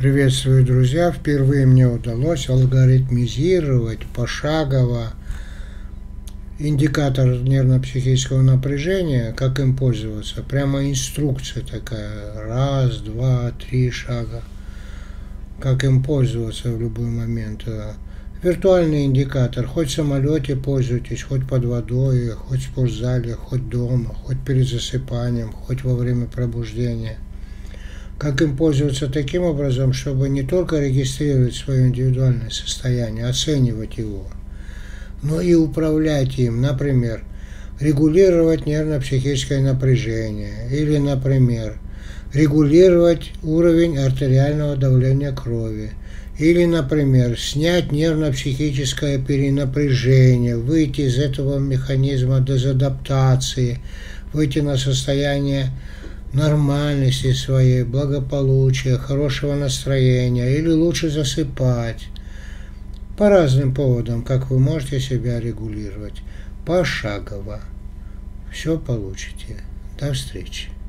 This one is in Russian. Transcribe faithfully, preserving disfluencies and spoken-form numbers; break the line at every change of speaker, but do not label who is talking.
Приветствую, друзья! Впервые мне удалось алгоритмизировать пошагово индикатор нервно-психического напряжения, как им пользоваться. Прямо инструкция такая. Раз, два, три шага. Как им пользоваться в любой момент. Виртуальный индикатор. Хоть в самолете пользуйтесь, хоть под водой, хоть в спортзале, хоть дома, хоть перед засыпанием, хоть во время пробуждения. Как им пользоваться таким образом, чтобы не только регистрировать свое индивидуальное состояние, оценивать его, но и управлять им. Например, регулировать нервно-психическое напряжение или, например, регулировать уровень артериального давления крови или, например, снять нервно-психическое перенапряжение, выйти из этого механизма дезадаптации, выйти на состояние нормальности своей, благополучия, хорошего настроения или лучше засыпать. По разным поводам, как вы можете себя регулировать. Пошагово. Все получите. До встречи.